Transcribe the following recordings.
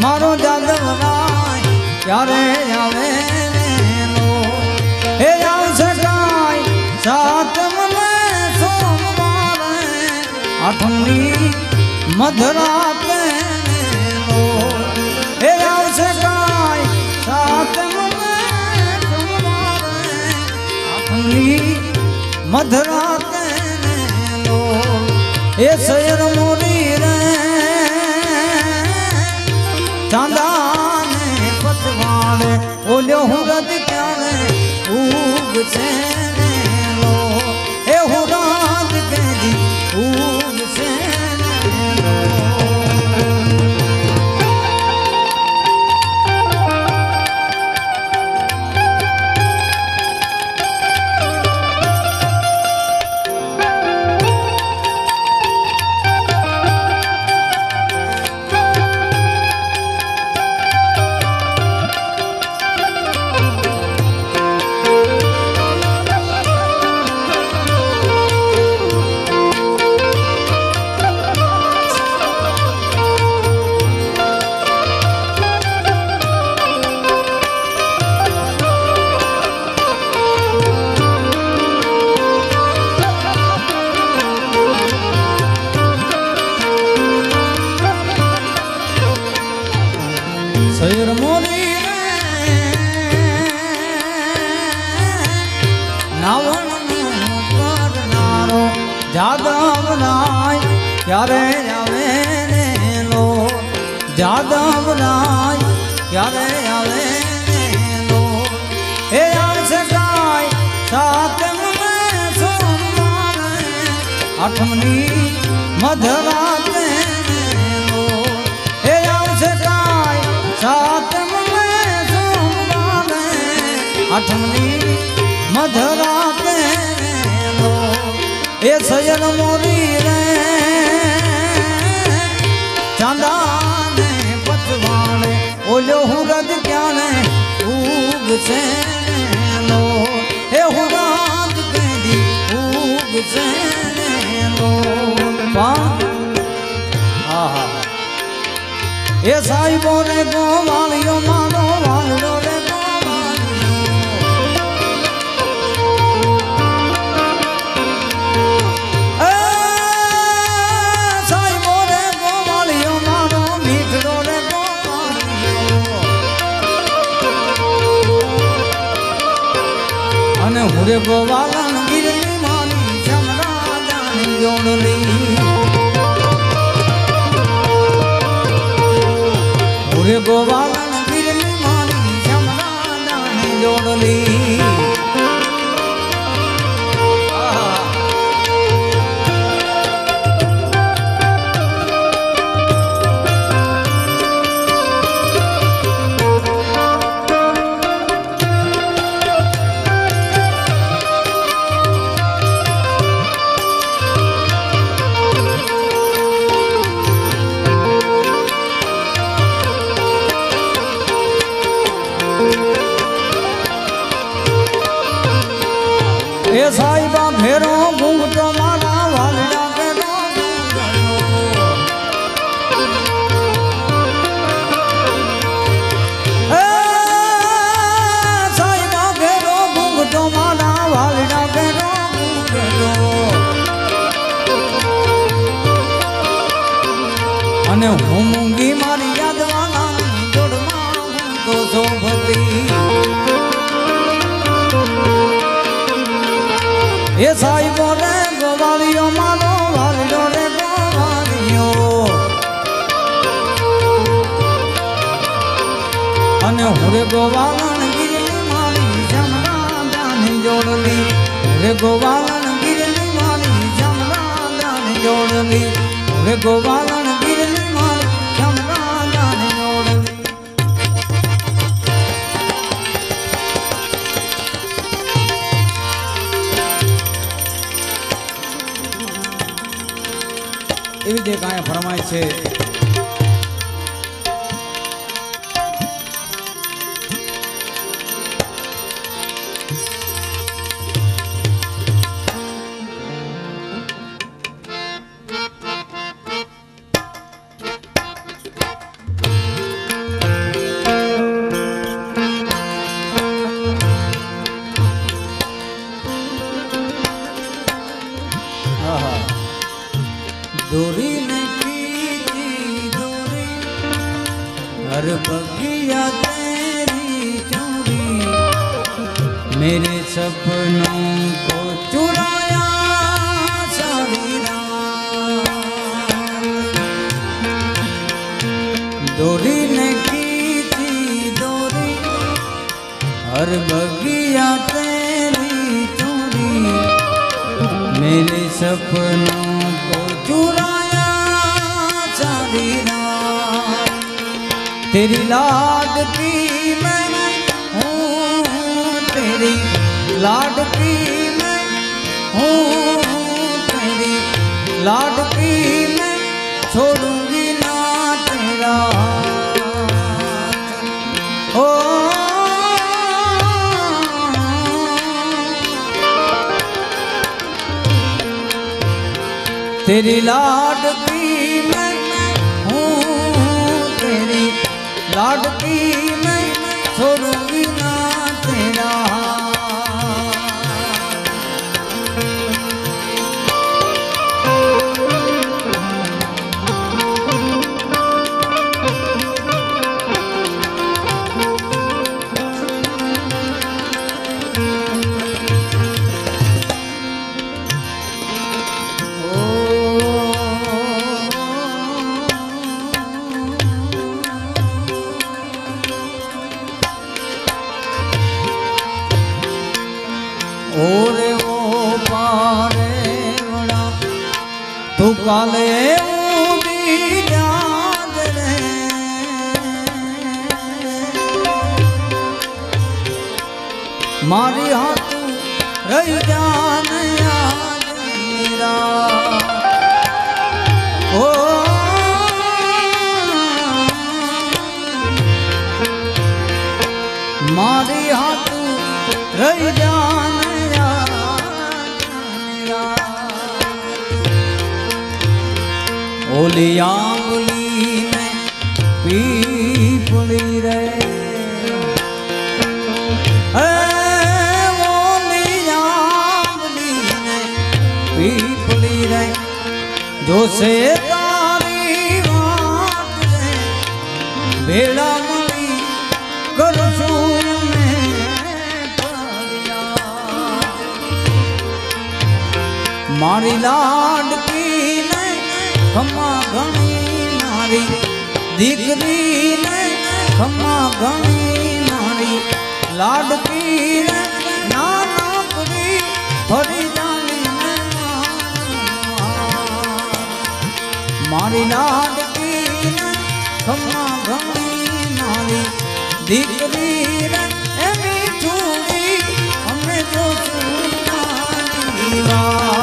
મારો જાદવરાય ક્યારે આવે લો હે આવશે કાય સાતમને સોમવારે આઠમની મધરાતે લો હે આવશે કાય સાતમને સોમવારે આઠમની મધરાતે લો એ શહેર મોરી રે ચાંદાને પતવાળે ઓલ્યો હું રદ ક્યારે ઉગ છે લો એ હું રાત કેદી ઉગ છે શહેર મોરી નાવણ કરનારો જાદવ રાય ક્યારે આવે લો જાદવ રાય ક્યારે આવે લો હે આવશે કાય સાતમને સોમવારે આઠમની મધરાતે લો હે આવશે કાય સાતમને સોમવારે આઠમની મધરાતે લો એ શયન મોરી રે ચાંદાને પતવાળે ઓલ્યો હું રદ ક્યારે ઉગ છે લો હે હું રાત કેદી ઉગ છે લો એ સાહેબો રે ગોવાળિયો મારો વાલડો રે સાહેબો રે ગોવાળિયો મારો મીઠડો રે ગોવાળિયો અને હું રે ગોવાળન ગીરની માની જમરાજાની જોડલી રે ગોવાળન ગીરની માની જમરાજાની જોડલી એ સાહેબા ભેરો ઘૂંઘટો મારા વાલડા ભેરો સાહેબા ભેરો ઘૂંઘટો મારા વાલડા ભેરો અને હું મૂંગી મારી યાદવાના જોડમાં તો શોભતી એ સાહેબો રે ગોવાળિયો મારો વાલડો રે ગોવાળિયો અને હું રે ગોવાળન ગીરની મારી જમરાજાની જોડલી રે ગોવાળન ગીરની મારી જમરાજાની જોડલી રે ગોવાળન ગીરની મારી જમરાજાની જોડલી એવી જે કાંઈ ફરમાય છે हर बगिया तेरी चोरी मेरे सपनों को चुराया सारी रात डोरी ने खींची डोरी हर बगिया तेरी चोरी मेरे सपनों को चुराया सारी रात तेरी लाडकी मैं हूँ तेरी लाडकी मैं हूँ तेरी लाडकी मैं छोड़ूंगी ना तेरा ओ तेरी लाडकी मैं हूँ तेरी लाडकी मैं छोड़ूंगी ना तेरा ओरे वो पारे बड़ा तू काले ऊँगी याद रे मारी हाथ रही जान याद मेरा ओ मारी हाथ रही जान ओली आंगुली में पीपली रे ओली आंगुली में पीपली रे जो से तारी बात रे बेड़ा मली करसूल में पड़िया मारी लाडकी खम्मा घणी नारी दीकरी ने खम्मा घणी नारी लाडकी ने नाना करी फरी जानी मारी लाडकी ने खम्मा घणी नारी दीकरी ने एमी छूड़ी हमें जो सुना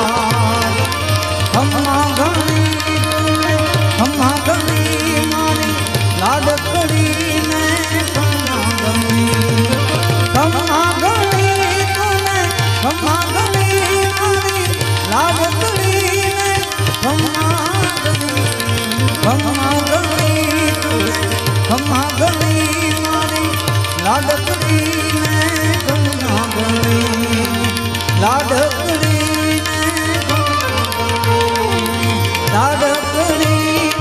खम्मा घणी खम्मा घणी मारी लाडकड़ी ने खम्मा घणी खम्मा घणी तूने खम्मा घणी मारी लाडकड़ी ने खम्मा घणी खम्मा घणी तूने खम्मा घणी मारी लाडकड़ी ने खम्मा घणी लाडकड़ी ने लाडकड़ी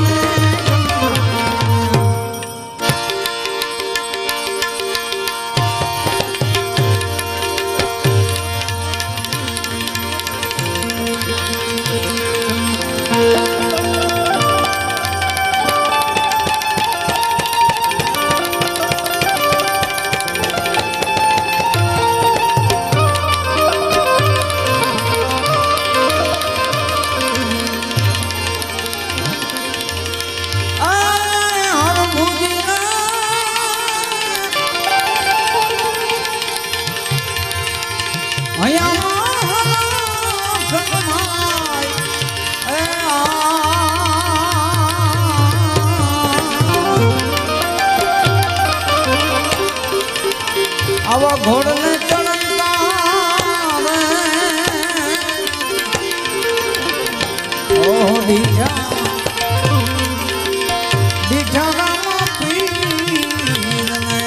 आवा घोड़ने चढ़ता ओ दीठा दीठा रामा पीर ने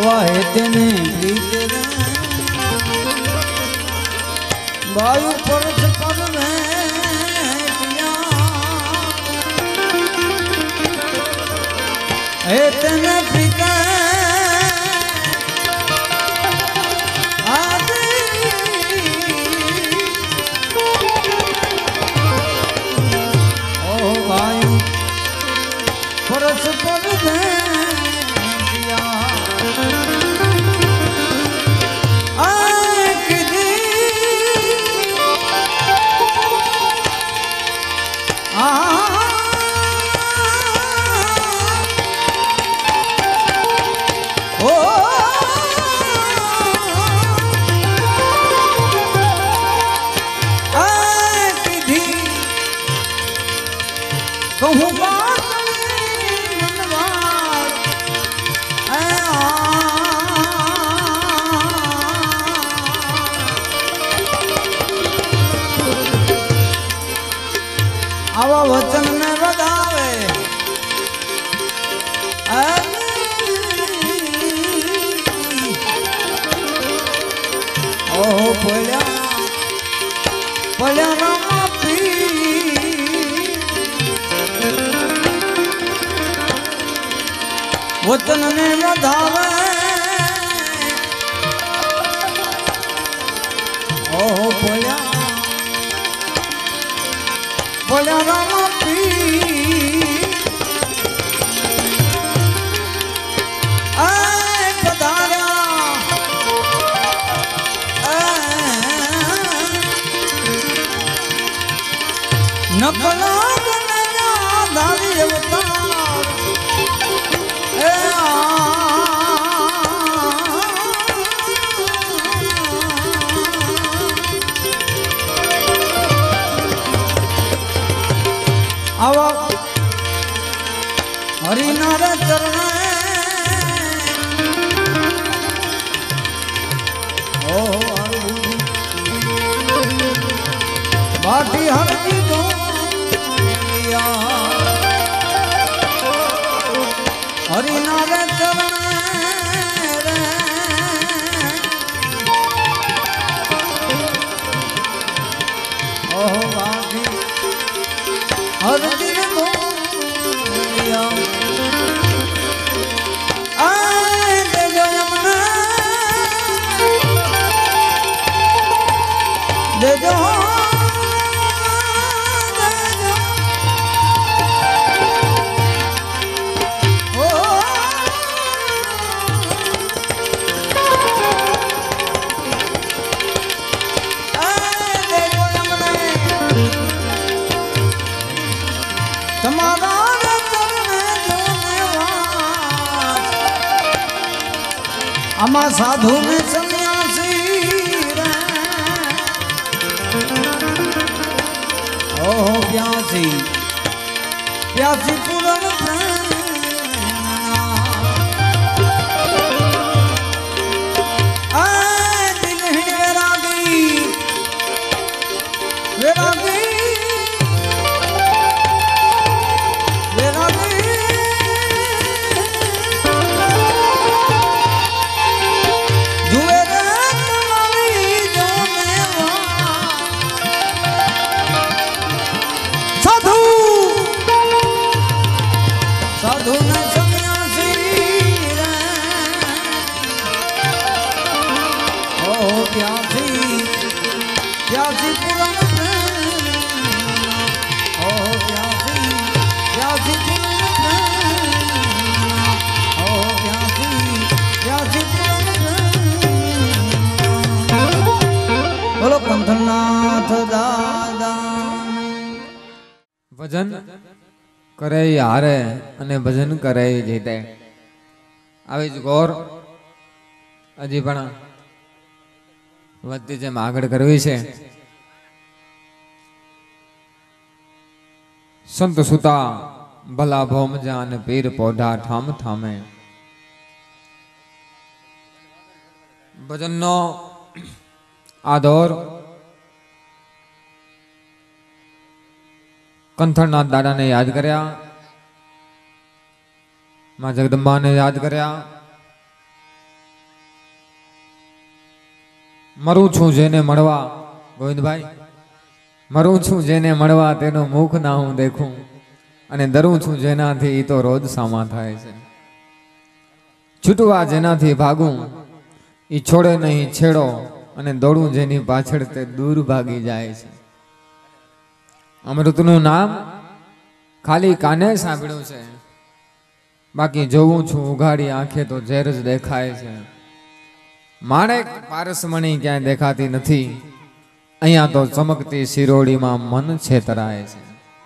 આવા હેતને પ્રીત વાયુ પરસ પર હેતને પ્રીત વાયુ પરસ પર कहूँ बात आवा वचन में बधावे ओ पल्या पल्या रामा पी वचन ने बधावे ओ पल्या पल्या रामा पी पधारा नकला धारी अवतार आवा हरिनार चरण ओ बाटी हरजी दो हरिनार चरण ओ बाटी हर दिन बोलिया आए दे जो यमुना दे जो अमा साधु में सन्यासी ओ प्यासी प्यासी पूरन दिल वैरागी वैरागी वैरागी साधु न सन्यासी ओ प्यासी प्यासी पुराण ओ प्यासी प्यासी ओ प्यासी प्यासी बोलो कंठनाथ दादा भजन करे हारे अने भजन करे जीते આવી જ ગોર હજી પણ વધતી જેમ આગળ કરવી છે. સંત સુતા ભલા ભોમ જાન પીર પોઢા ઠામ ઠામે ભજનનો આદોર કંથળનાથ દાદાને યાદ કર્યા, માં જગદંબાને યાદ કર્યા મરું છું જેને મળવા, ગોવિંદભાઈ, મરું છું જેને મળવા તેનું મુખ ના હું દેખું, અને ડરું છું જેનાથી એ તો રોજ સામા થાય છે. છૂટવા જેનાથી ભાગું એ છોડે નહીં છેડો, અને દોડું જેની પાછળ તે દૂર ભાગી જાય છે. અમૃતનું નામ ખાલી કાને સાંભળ્યું છે, બાકી જોઉં છું ઉઘાડી આંખે તો ઝેર જ દેખાય છે. માણેક પારસમણી ક્યાંય દેખાતી નથી, અહીંયા તો ચમકતી શિરોડીમાં મન છેતરાય છે.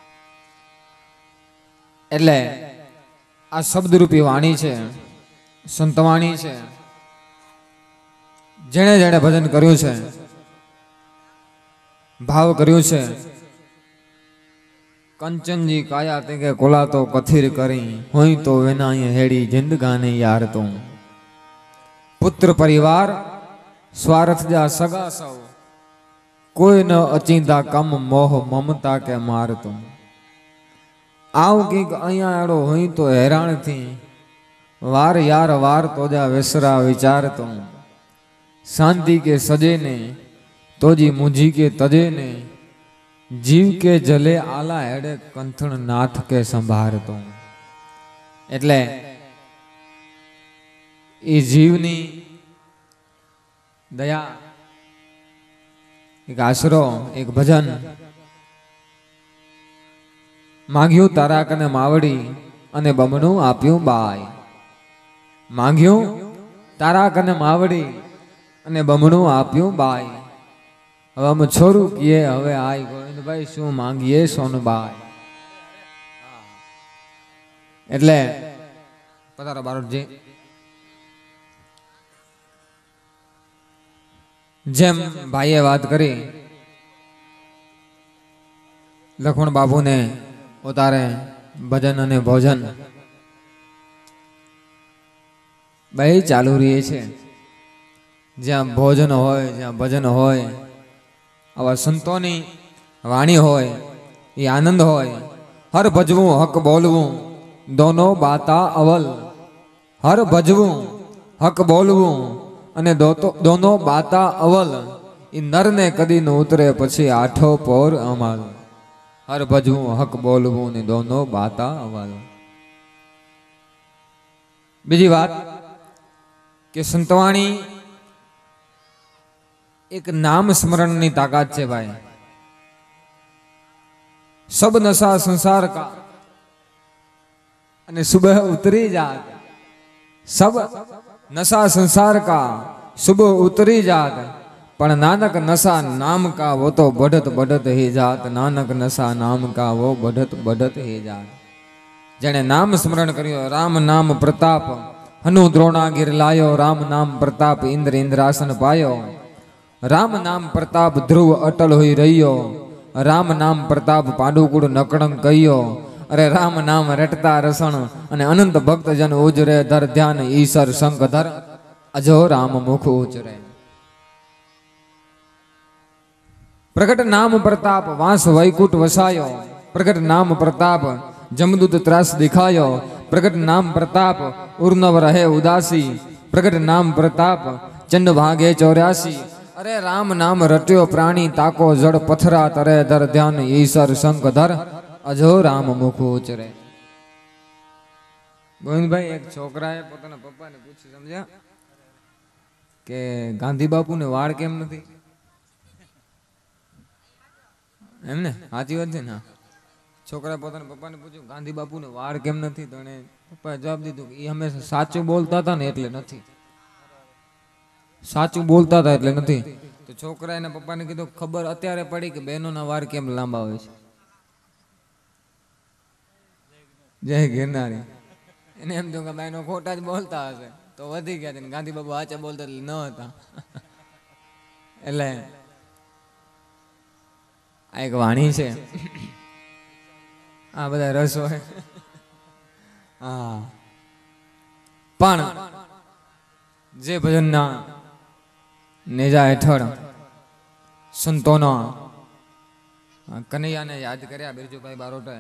એટલે આ શબ્દરૂપી વાણી છે, સંતવાણી છે. જેણે જેણે ભજન કર્યું છે, ભાવ કર્યું છે, કંચનજી કાયા તે કે કોલા તો કથિર કરી હોય તો વેનાય હેડી જિંદગાને યાર તો. પુત્ર પરિવાર સ્વાર્થ જા સગા સૌ, કોઈ ન અચિંતા કમ મોહ મમતા કે મારતો. આવ કઈક અહીંયા એડો હોય તો હેરાણથી વાર યાર વાર તો જા વેસરા વિચારતો. શાંતિ કે સજે ને તોજી મુજી કે તજે ને, જીવ કે જલે આલા હેડે કંથણ નાથ કે સંભાળતો. એટલે એ જીવની દયા, એક આશરો, એક ભજન માંગ્યું તારા કને માવડી અને બમણું આપ્યું બાય. માંગ્યું તારા કને માવડી અને બમણું આપ્યું બાય. હવે અમે છોરું કીએ હવે આય ગોવિંદભાઈ શું માંગીએ સોનબાઈ. એટલે પધારો બારોટજી. જેમ ભાઈએ વાત કરી, લખમણ બાપુને ઉતારે ભજન અને ભોજન બે ચાલુ રહે છે. જ્યાં ભોજન હોય, જ્યાં ભજન હોય, આવા સંતોની વાણી હોય, એ આનંદ હોય. હર ભજવું હક બોલવું દોનો બાતા અવલ. હર ભજવું હક બોલવું અને દોનો બાતા અવલ. એ નરને કદી ન ઉતરે પછી આઠો પોર અમાલ. હર ભજવું હક બોલવું ને દોનો બાતા અવલ. બીજી વાત કે સંતવાણી એક નામ સ્મરણની તાકાત છે ભાઈ. સબ નશા સંસાર કા અને સુબહ ઉતરી જાત. સબ નશા સંસાર કા સુબહ ઉતરી જાત, પણ નાનક નશા નામ કા वो तो बढ़त बढ़त ही जात. નાનક નશા નામ કા वो बढ़त बढ़त ही जात. જેણે નામ સ્મરણ કર્યો, રામ નામ પ્રતાપ હનુ દ્રોણાગીર લાયો. રામ નામ પ્રતાપ ઇન્દ્ર ઇન્દ્રાસન પાયો. રામ નામ પ્રતાપ ધ્રુવ અટલ હોઈ રહ્યો. રામ નામ પ્રતાપ પાંડુકુળ નકળંગ કહ્યો. અરે રામ નામ રટતા રસણ અને અનંત ભક્ત જન ઉજરે. ધર ધ્યાન ઈશ્વર શંખ ધર અજો રામ મુખ ઉચરે. પ્રગટ નામ પ્રતાપ વાંસ વૈકુટ વસાયો. પ્રગટ નામ પ્રતાપ જમદૂત ત્રાસ દિખાયો. પ્રગટ નામ પ્રતાપ ઉર્નવ રહે ઉદાસી. પ્રગટ નામ પ્રતાપ ચંડ ભાગે 84. અરે રામ નામ રટ્યો પ્રાણી તાકો જડ પથરા તરે. ધર ધ્યાન ઈશ્વર શંખ ધર અજો રામ મુખ ઉચરે. ગોવિંદભાઈ, એક છોકરાએ પોતાના પપ્પાને પૂછ્યું, સમજ્યા, કે ગાંધી બાપુને વાળ કેમ નથી? એમને સાચી વાત છે ને. છોકરાએ પોતાના પપ્પાને પૂછ્યું ગાંધી બાપુને વાળ કેમ નથી? તો એને પપ્પાએ જવાબ દીધું કે એ હંમેશા સાચું બોલતા હતા ને એટલે નથી. સાચું બોલતા હતા એટલે નથી. તો છોકરા એના પપ્પાને કીધું ખબર અત્યારે પડી કે બહેનોના વાળ કેમ લાંબા હોય છે. જય ગિરનારી. એને એમ તો કે બહેનો ખોટા જ બોલતા હશે તો વધી ગયા છે. ગાંધી બાબુ સાચા બોલતા ન હતા. એટલે આ એક વાણી છે. આ બધા રસ હોય. હા, પણ જે ભજનના નેજા હેઠળ સંતોના કનૈયાને યાદ કર્યા બિરજુભાઈ બારોટે.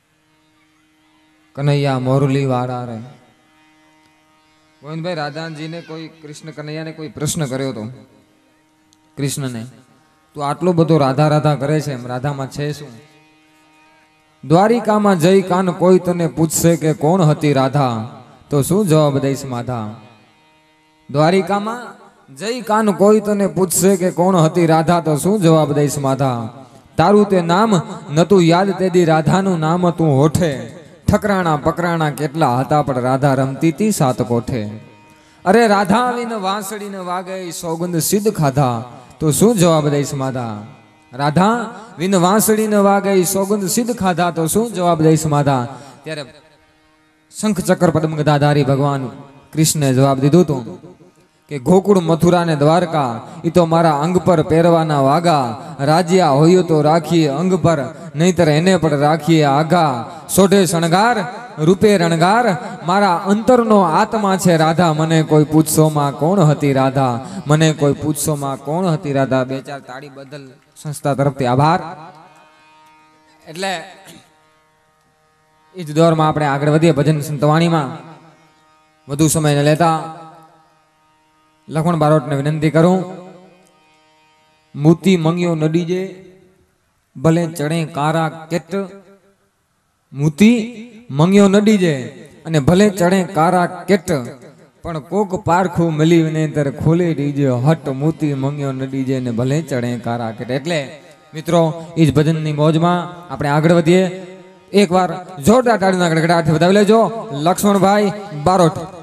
કનૈયા મોરલી વાળા રે. ગોવિંદભાઈ, રાધાજીને કોઈ કૃષ્ણ કનૈયાને કોઈ પ્રશ્ન કર્યો હતો કૃષ્ણને, તું આટલો બધો રાધા રાધા કરે છે, એમ રાધામાં છે શું? દ્વારિકામાં જઈ કાન કોઈ તને પૂછશે કે કોણ હતી રાધા, તો શું જવાબ દઈશ માધા? દ્વારિકામાં જઈ કાન કોઈ તને પૂછશે કે કોણ હતી રાધા, તો શું જવાબ દઈશ માધા? તારું તે નામ નતું યાદ તેદી રાધાનું નામ તું હોઠે, ઠકરાણા પકરાણા કેટલા હતા પણ રાધા રમતી તી સાત કોઠે. અરે રાધા વિન વાંસળીને વાગે સોગંદ સિદ્ધ ખાધા, તો શું જવાબ દઈશ માધા? રાધા વિન વાંસળીને વાગે સોગંદ સિદ્ધ ખાધા, તો શું જવાબ દઈશ માધા? ત્યારે શંખ ચક્ર પદ્મ ગદાધારી ભગવાન કૃષ્ણે જવાબ દીધું હતું કે ગોકુળ મથુરા ને દ્વારકા એ તો મારા અંગ પર પહેરવાના વાગા, રાજ્યા હોય તો રાખીએ અંગ પર, નહીતર એને પણ રાખીએ આઘા. સોઢે શણગાર રૂપે રણગાર, મારા અંતરનો આત્મા છે રાધા, મને કોઈ પૂછશો માં કોણ હતી રાધા, મને કોઈ પૂછશો માં કોણ હતી રાધા. બે ચાર તાળી બદલ સંસ્થા તરફથી આભાર. એટલે એ જ દોરમાં આપણે આગળ વધીએ ભજન સંતવાણીમાં. વધુ સમય ન લેતા લખમણ બારોટને વિનંતી કરું, મોતી મંગ્યો નડીજે ભલે ચડે કારા કેટ, મોતી મંગ્યો નડીજે અને ભલે ચડે કારા કેટ, પણ કોક પારખું મળી વિનેતર ખોલે દીજે હટ, મોતી મંગ્યો નડીજે ને ભલે ચડે કારા કેટ. એટલે મિત્રો એ જ ભજનની મોજમાં આપણે આગળ વધીએ. એકવાર જોરદાર તાળીના ગડગડાટથી વધાવી લેજો લક્ષ્મણભાઈ બારોટ.